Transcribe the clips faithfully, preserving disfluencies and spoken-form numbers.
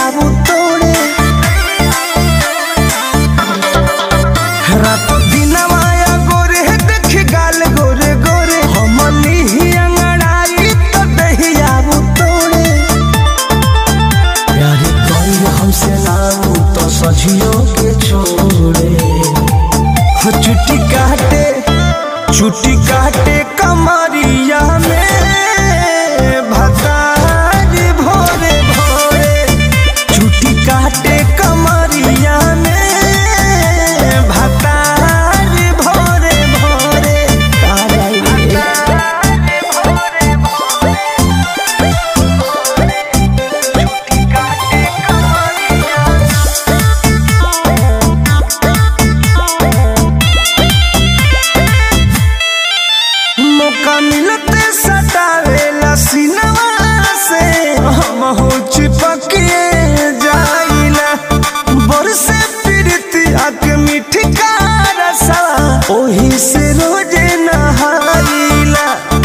वो तोड़े रात दिन माया गोरे देख गाल गोरे गोरे हमली ही अंगड़ाई तो दहिया वो तोड़े प्यारे कोई हमसे नाऊ तो सजियो के छोड़े चुटी काटे चुटी काटे कमरिया में भतार भोरे भोरे चुटी काटे कमरिया में भतार भोरे भोरे मौका मिलते सतावेला सिनवा से हम हो चिपके जाइला बरसे प्रीतिया के मीठी का रसा ओही से रोजे नहाइला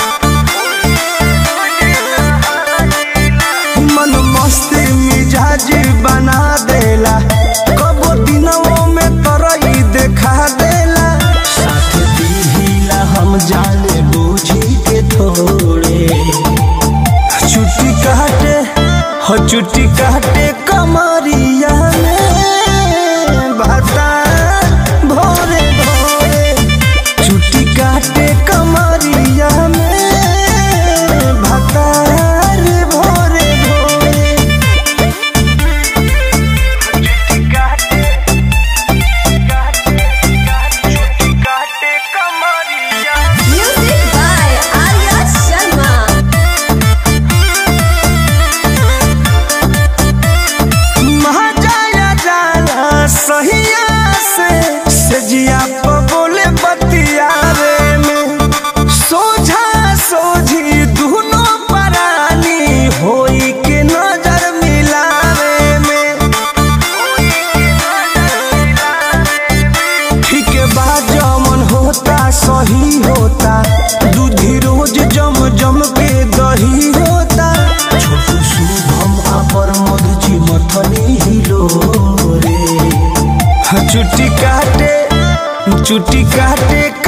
मन मस्ती मिजाज बना देला कबो दिनों में तरई देखा देला साथ दीहिला हम जाने बूझी के थोड़े चुटी काटे हो चुटी काटे कमरिया में भतार भोरे भोरे चुटी काटे कमरिया में भतार भोरे भोरे चुटी काटे चुटी काटे कमरिया। Music by Arya Sharma. महाजाया जाला सहिया से सजिया प बोले बतियावे में सोझा सोझी दुनो परानी होई के नजर मिलावे में ठीक बा जमन होता सही होता दूधी रोज जम जम के दही होता छोटू शुभम अपर मधुची मथनी हिलो रे चुटी काटे चुटी काटे